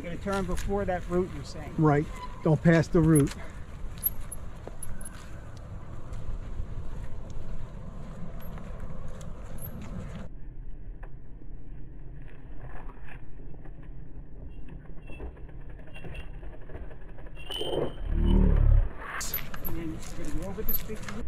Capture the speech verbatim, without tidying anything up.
making a turn before that root, you're saying? Right. Don't pass the root. And then you're going to go over this big root.